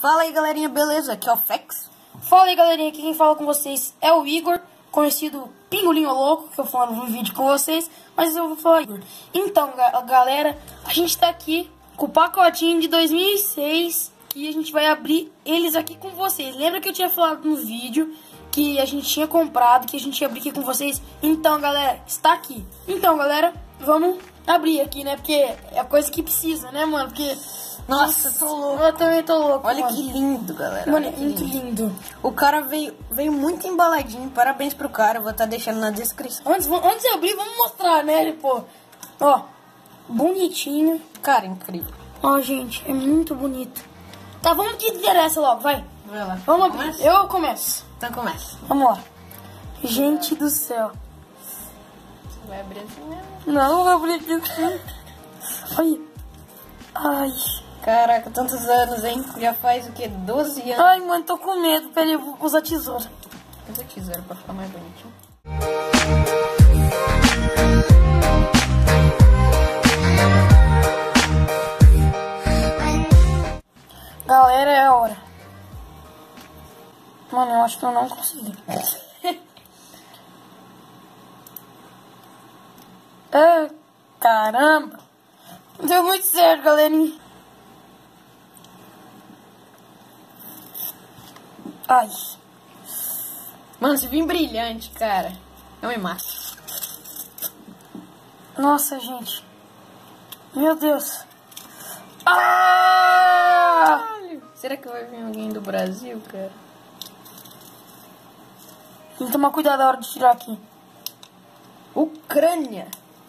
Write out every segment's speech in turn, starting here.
Fala aí, galerinha, beleza? Aqui é o Fex. Fala aí, galerinha, aqui quem fala com vocês é o Igor, conhecido Pingolinho Louco, que eu falo no vídeo com vocês, mas eu vou falar Igor. Então, galera, a gente tá aqui com o pacotinho de 2006 e a gente vai abrir eles aqui com vocês. Lembra que eu tinha falado no vídeo que a gente tinha comprado, que a gente ia abrir aqui com vocês? Então, galera, está aqui. Então, galera, vamos abrir aqui, né? Porque é a coisa que precisa, né, mano? Porque... Nossa, tô louco. Eu também tô louco. Olha mano. que lindo, galera. Mano, é muito lindo. O cara veio muito embaladinho. Parabéns pro cara. Eu vou estar deixando na descrição. Antes de abrir, vamos mostrar, né, pô. Ó, bonitinho. Cara, incrível. Ó, gente, é muito bonito. Tá, vamos que interessa logo, vai. Vai lá. Vamos abrir. Começa? Eu começo. Então começa. Vamos lá. Gente do céu. Você vai abrir assim mesmo? Não vou abrir aqui assim. Olha. Ai. Caraca, tantos anos, hein? Já faz o quê? 12 anos? Ai, mano, tô com medo. Peraí, eu vou usar tesoura. Usa tesoura pra ficar mais bonitinho. Galera, é a hora. Mano, eu acho que eu não consegui. Ah, caramba. Deu muito certo, galerinha. Ai. Mano, se vir brilhante, cara, eu me mato. Nossa, gente. Meu Deus. Ah! Será que vai vir alguém do Brasil, cara? Tem que tomar cuidado na hora de tirar aqui. Ucrânia.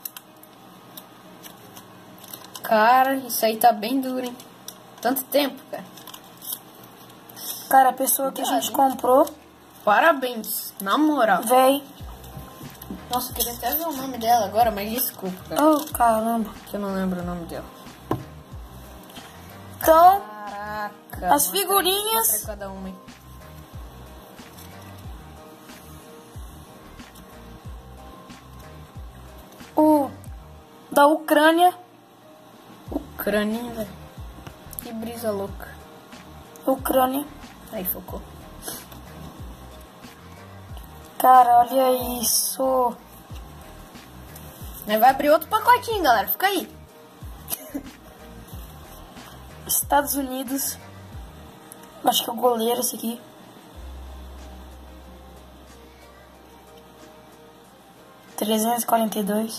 Cara, isso aí tá bem duro, hein? Tanto tempo, cara. Cara, a pessoa que a gente comprou, Parabéns, na moral. véi. Nossa, eu queria até ver o nome dela agora, mas desculpa, cara. Oh, caramba. Que eu não lembro o nome dela. Então, Caraca. as figurinhas. Mostra cada uma, hein? O da Ucrânia. Ucrânia, velho. Que brisa louca. Ucrânia. Aí, focou. Cara, olha isso. Vai abrir outro pacotinho, galera. Fica aí. Estados Unidos. Acho que é o goleiro esse aqui. $342.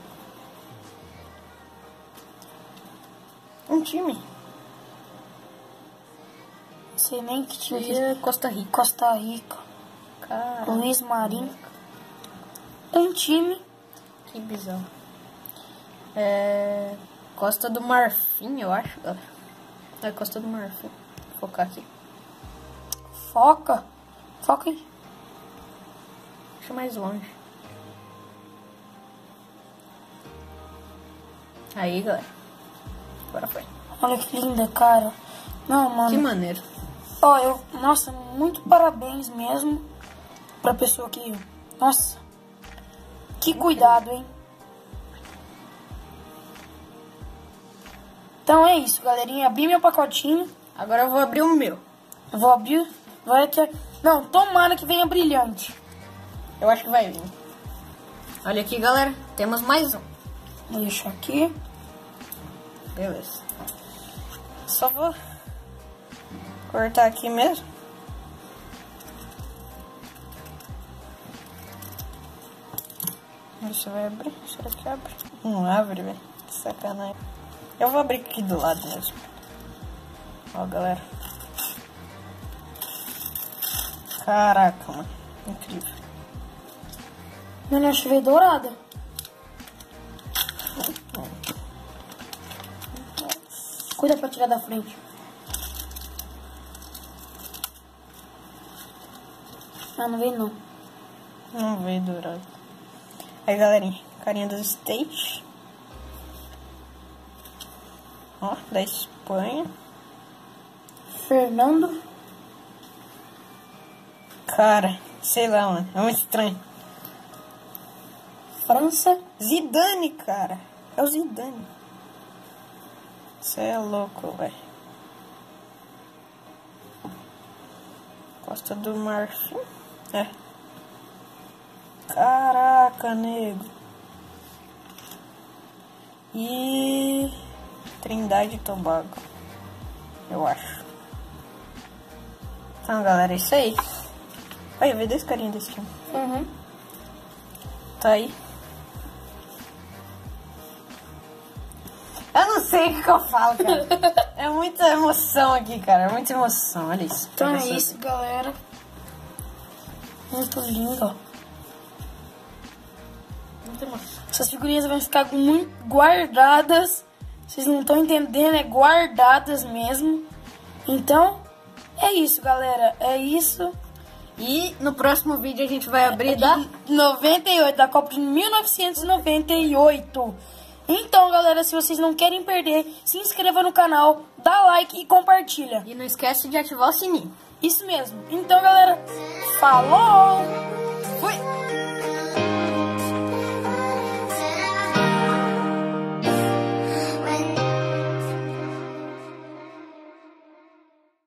Um time. Não sei nem que time que E Costa Rica. Costa Rica. Cara, Luiz Marinho. Um time. que bizarro. Costa do Marfim, eu acho, galera. É Costa do Marfim. Vou focar aqui. Foca. Foca aí. Deixa mais longe. Aí, galera. Agora foi. Olha que linda, cara. Não, Que mano. maneiro. Ó, nossa, muito parabéns mesmo pra pessoa que... Nossa. Que cuidado, hein? Então é isso, galerinha. Abri meu pacotinho. Agora eu vou abrir o meu. Eu vou abrir. Vai que... Não, tomara que venha brilhante. Eu acho que vai vir. Olha aqui, galera. Temos mais um. Deixa aqui. Beleza. Só vou cortar aqui mesmo. Deixa eu abrir. Será que abre? Não abre, velho. Que sacanagem. Eu vou abrir aqui do lado mesmo. Ó, galera. Caraca, mano. Incrível. Mano, eu achei dourada. Cuida pra tirar da frente. Ah, não veio não. Não veio dourado. Aí, galerinha. Carinha do State. Ó, da Espanha. Fernando. Cara, sei lá, mano. É muito estranho. França. Zidane, cara. É o Zidane. Você é louco, velho. Costa do Marfim. É. Caraca, nego. E Trindade e Tobago, eu acho. Então, galera, é isso aí. Olha, vê 2 carinhas desse time. Uhum. Tá aí. Eu não sei o que eu falo, cara. É muita emoção aqui, cara. É muita emoção. Olha isso. Então é isso, galera. Muito lindo, ó. Muita emoção. Essas figurinhas vão ficar muito guardadas. Vocês não estão entendendo, é guardadas mesmo. Então, é isso, galera. É isso. E no próximo vídeo a gente vai abrir da 98, da Copa de 1998. Então, galera, se vocês não querem perder, se inscreva no canal, dá like e compartilha. E não esquece de ativar o sininho. Isso mesmo. Então, galera, falou! Fui!